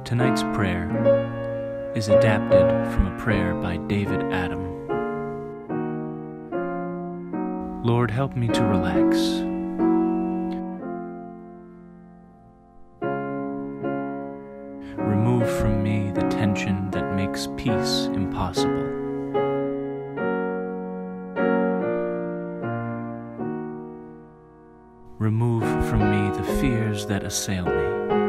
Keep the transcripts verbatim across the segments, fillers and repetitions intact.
Tonight's prayer is adapted from a prayer by David Adam. Lord, help me to relax. Remove from me the tension that makes peace impossible. Remove from me the fears that assail me.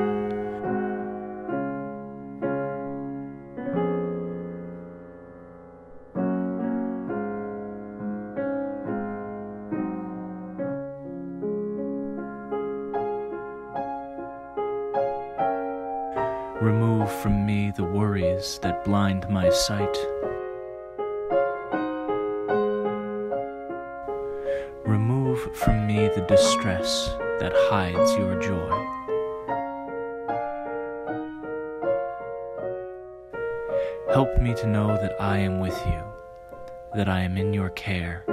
Remove from me the worries that blind my sight. Remove from me the distress that hides your joy. Help me to know that I am with you, that I am in your care,